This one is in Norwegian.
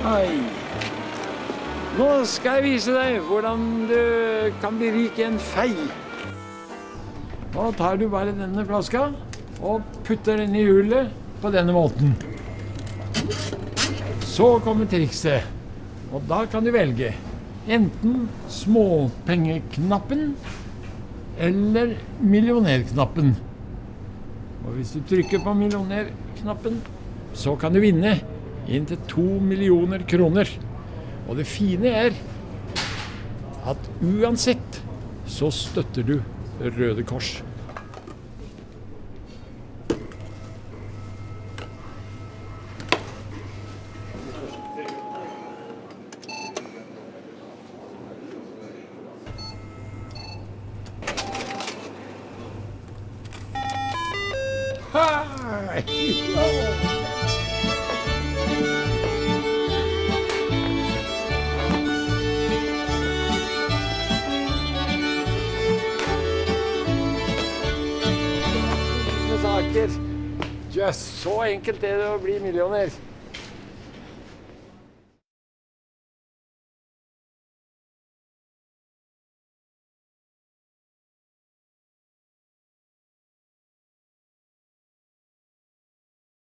Hei. Nå skal jeg vise deg hvordan du kan bli rik i en fei. Nå tar du bare denne flaska og putter den i hullet på denne måten. Så kommer trikset, og da kan du velge enten småpengeknappen eller millionærknappen. Og hvis du trykker på millionærknappen, så kan du vinne inntil 2 millioner kroner. Og det fine er at uansett så støtter du Røde Kors. Hei! Saker. Just så enkelt er det å bli millionær.